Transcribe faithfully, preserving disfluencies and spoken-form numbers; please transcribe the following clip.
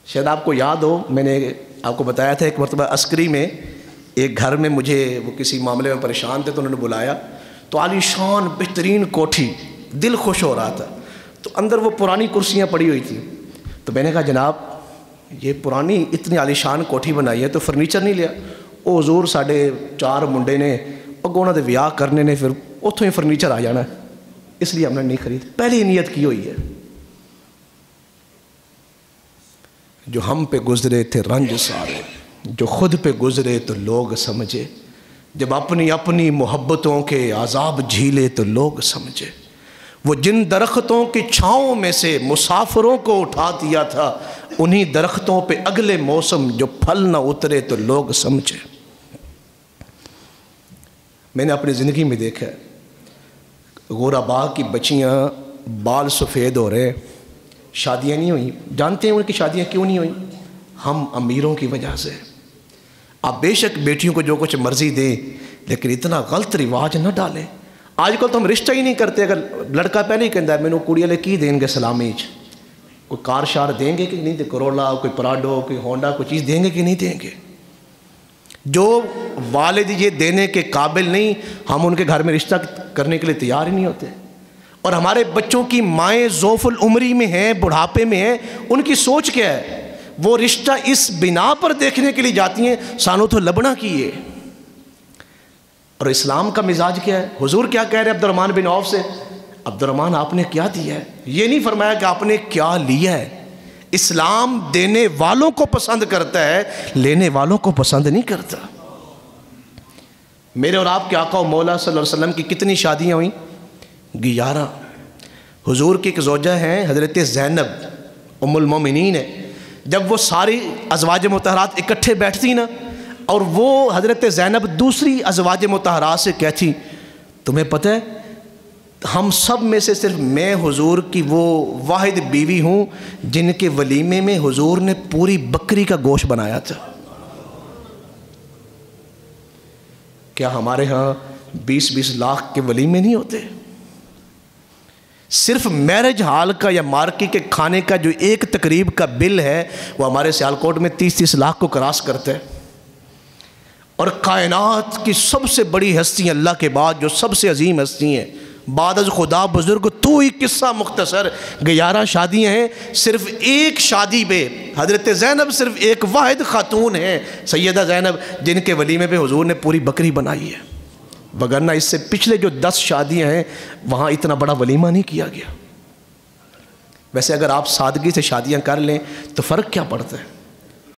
شاید آپ کو یاد ہو، میں نے آپ کو بتایا تھا ایک مرتبہ عسکری میں ایک گھر میں مجھے وہ کسی معاملے میں پریشان تھے تو انہوں نے بلایا، تو عالی شان بہترین کوٹھی، دل خوش ہو رہا تھا، تو اندر وہ پرانی کرسیاں پڑی ہوئی تھیں. تو میں نے کہا جناب یہ پرانی اتنی عالی شان کوٹھی بنائی ہے تو فرنیچر نہیں لیا؟ وہ حضور ساڑھے چار منڈے نے اگوں انہوں نے ویاہ کرنے نے پھر اتوں ہی فرنیچر آ جانا ہے، اس لیے ہم نے نہیں خرید. پہلی نیت کی ہوئی ہے. جو ہم پہ گزرے تھے رنج سارے، جو خود پہ گزرے تو لوگ سمجھے، جب اپنی اپنی محبتوں کے عذاب جھیلے تو لوگ سمجھے. وہ جن درختوں کی چھاؤں میں سے مسافروں کو اٹھا دیا تھا، انہی درختوں پہ اگلے موسم جو پھل نہ اترے تو لوگ سمجھے. میں نے اپنی زندگی میں دیکھا ہے غرباء کی بچیاں بال سفید ہو رہے، شادیاں نہیں ہوئیں. جانتے ہیں ان کی شادیاں کیوں نہیں ہوئیں؟ ہم امیروں کی وجہ سے. آپ بے شک بیٹیوں کو جو کچھ مرضی دیں لیکن اتنا غلط رواج نہ ڈالیں. آج کل تو ہم رشتہ ہی نہیں کرتے. اگر لڑکا پہلے ہی کہتا ہے میں نے کڑی والے کی دیں گے سلامی چ، کوئی کار شار دیں گے کہ نہیں دیں، کرولا کوئی پراڈو کوئی ہونڈا کوئی چیز دیں گے کہ نہیں دیں گے. جو والد یہ دینے کے قابل نہیں، ہم ان کے گھر میں رشتہ کرنے کے لیے تیار ہی نہیں ہوتے. اور ہمارے بچوں کی مائیں ذوف العمری میں ہیں، بڑھاپے میں ہیں، ان کی سوچ کیا ہے؟ وہ رشتہ اس بنا پر دیکھنے کے لیے جاتی ہیں سانو تو لبنا کیے. اور اسلام کا مزاج کیا ہے؟ حضور کیا کہہ رہے ہیں عبد الرحمن بن عوف سے؟ عبد الرحمن آپ نے کیا دیا ہے؟ یہ نہیں فرمایا کہ آپ نے کیا لیا ہے. اسلام دینے والوں کو پسند کرتا ہے، لینے والوں کو پسند نہیں کرتا. میرے اور آپ کے آقا و مولا صلی اللہ علیہ وسلم کی کتنی شادیاں ہوئیں؟ گیارہ. حضور کی ایک زوجہ ہیں حضرت زینب ام المومنین ہے. جب وہ ساری ازواج مطہرات اکٹھے بیٹھتی نا، اور وہ حضرت زینب دوسری ازواج مطہرات سے کہتی تمہیں پتہ ہے ہم سب میں سے صرف میں حضور کی وہ واحد بیوی ہوں جن کے ولیمے میں حضور نے پوری بکری کا گوشت بنایا تھا. کیا ہمارے ہاں بیس بیس لاکھ کے ولیمے نہیں ہوتے؟ صرف میرج ہال کا یا مارکی کے کھانے کا جو ایک تقریب کا بل ہے وہ ہمارے سیالکوٹ میں تیس تیس لاکھ کو کراس کرتے ہیں. اور کائنات کی سب سے بڑی ہستی اللہ کے بعد جو سب سے عظیم ہستی ہیں بعد از خدا بزرگ تو ہی قصہ مختصر گیارہ شادیاں ہیں. صرف ایک شادی پہ حضرت زینب صرف ایک واحد خاتون ہیں سیدہ زینب جن کے ولیمے پہ حضور نے پوری بکری بنائی ہے. وگرنہ اس سے پچھلے جو دس شادیاں ہیں وہاں اتنا بڑا ولیمہ نہیں کیا گیا. ویسے اگر آپ سادگی سے شادیاں کر لیں تو فرق کیا پڑتا ہے؟